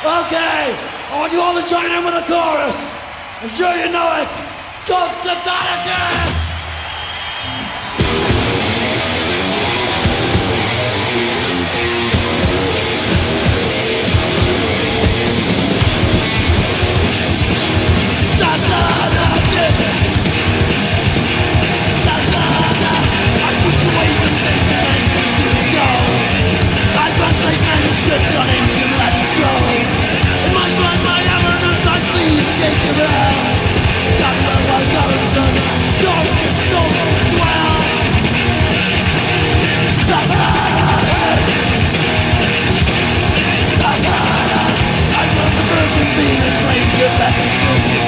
Okay, I want you all to join in with the chorus. I'm sure you know it. It's called Satanicus! Satanicus! Satana! I put the ways of sentiments into his goals. I translate manuscripts on ancient Latin scrolls. In my shrine, my avernus, I see the gates of hell. God will like Arlington, tortured souls will dwell. Satanas! Satana! I love the Virgin Venus, playing good back and silver.